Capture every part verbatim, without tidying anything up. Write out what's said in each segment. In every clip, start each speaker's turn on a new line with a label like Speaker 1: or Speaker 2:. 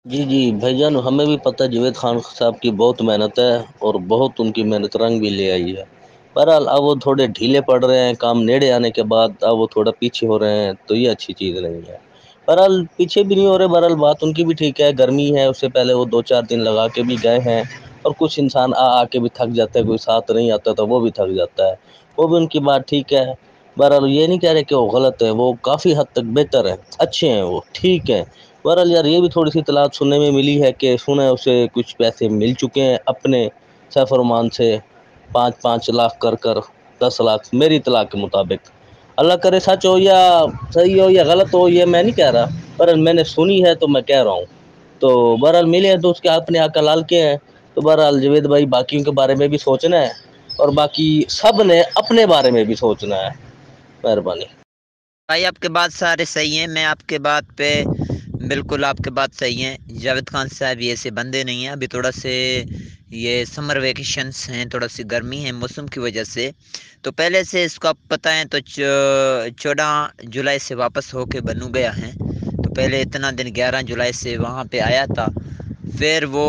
Speaker 1: جی جی بھائی جان، ہمیں بھی پتہ ہے جاوید خان صاحب کی بہت محنت ہے اور بہت ان کی محنت رنگ بھی لے آئی ہے۔ بہرحال اب وہ تھوڑے ڈھیلے پڑ رہے ہیں، کام نیڑے آنے کے بعد اب وہ تھوڑا پیچھے ہو رہے ہیں، تو یہ اچھی چیز نہیں ہے۔ بہرحال پیچھے بھی نہیں ہو رہے، بہرحال بات ان کی بھی ٹھیک ہے، گرمی ہے، اس سے پہلے وہ دو چار دن لگا کے بھی گئے ہیں، اور کچھ انسان آ آ کے بھی تھک جاتا ہے، کوئی ساتھ نہیں آتا تو وہ بھی تھک جاتا ہے، وہ بھی ان کی بات ٹھیک ہے۔ بہرحال یہ نہیں کہہ رہے کہ وہ غلط ہے، وہ کافی حد تک بہتر ہے، اچھے ہیں، وہ ٹھیک ہے۔ بہرحال یار یہ بھی تھوڑی سی اطلاعات سننے میں ملی ہے کہ سنا اسے کچھ پیسے مل چکے ہیں اپنے سفرمان سے، پانچ پانچ لاکھ کر کر دس لاکھ میری اطلاع کے مطابق۔ اللہ کرے سچ ہو یا صحیح ہو یا غلط ہو یہ میں نہیں کہہ رہا، پر میں نے سنی ہے تو میں کہہ رہا ہوں۔ تو بہرحال ملے ہیں تو اس کے اپنے آقا لال کے ہیں، تو بہرحال جاوید بھائی باقیوں کے بارے میں بھی سوچنا ہے، اور باقی سب نے اپنے بارے میں بھی سوچنا ہے۔ مہربانی۔
Speaker 2: بھائی آپ کے بات سارے صحیح ہیں، میں آپ کے بات پہ بالکل آپ کے بات صحیح ہیں۔ جاوید خان صاحب یہ ایسے بندے نہیں ہیں، ابھی تھوڑا سے یہ سمر ویکیشنس ہیں، تھوڑا سی گرمی ہے موسم کی وجہ سے، تو پہلے سے اس کو آپ پتہ ہے تو چودہ جولائی سے واپس ہو کے بنو گیا ہے، تو پہلے اتنا دن گیارہ جولائی سے وہاں پہ آیا تھا، پھر وہ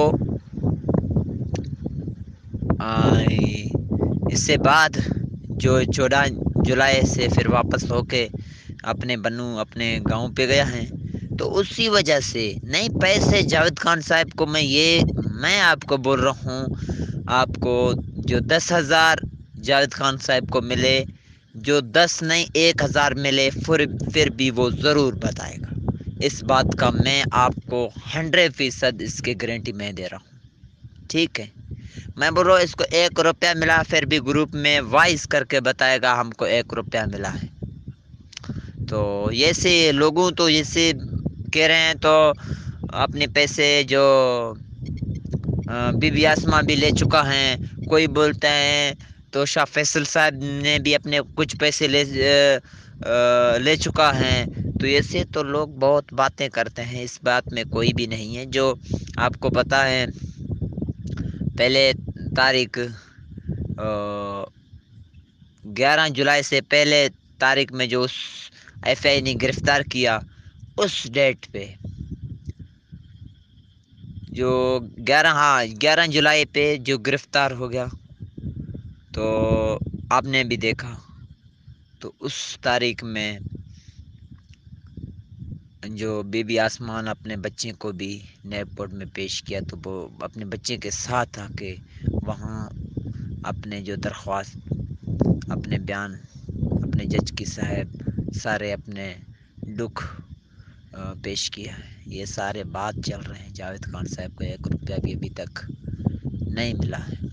Speaker 2: اس سے بعد جو چودہ جولائی سے پھر واپس ہو کے اپنے بنو اپنے گاؤں پہ گیا ہے، تو اسی وجہ سے نہیں پیسے جاوید خان صاحب کو میں یہ میں آپ کو بول رہا ہوں، آپ کو جو دس ہزار جاوید خان صاحب کو ملے، جو دس نہیں ایک ہزار ملے، پھر پھر بھی وہ ضرور بتائے گا۔ اس بات کا میں آپ کو ہنڈریڈ فیصد اس کی گارنٹی میں دے رہا ہوں، ٹھیک ہے؟ میں بول رہا ہوں اس کو ایک روپیہ ملا پھر بھی گروپ میں وائس کر کے بتائے گا ہم کو ایک روپیہ ملا ہے۔ تو ایسے لوگوں تو جیسے کہہ رہے ہیں تو اپنے پیسے جو بی بی آسماں بھی لے چکا ہے، کوئی بولتا ہے تو شاہ فیصل صاحب نے بھی اپنے کچھ پیسے لے لے چکا ہے، تو ایسے تو لوگ بہت باتیں کرتے ہیں، اس بات میں کوئی بھی نہیں ہے۔ جو آپ کو پتہ ہے پہلے تاریخ گیارہ جولائی سے پہلے تاریخ میں جو اس ایف آئی نے گرفتار کیا، اس ڈیٹ پہ جو گیارہ ہاں گیارہ جولائی پہ جو گرفتار ہو گیا، تو آپ نے بھی دیکھا، تو اس تاریخ میں جو بی بی آسمان اپنے بچے کو بھی نیب میں پیش کیا، تو وہ اپنے بچے کے ساتھ آ کے وہاں اپنے جو درخواست اپنے بیان اپنے جج کی صاحب سارے اپنے دکھ پیش کیا ہے۔ یہ سارے بات چل رہے ہیں، جاوید خان صاحب کو ایک روپیہ بھی ابھی تک نہیں ملا ہے۔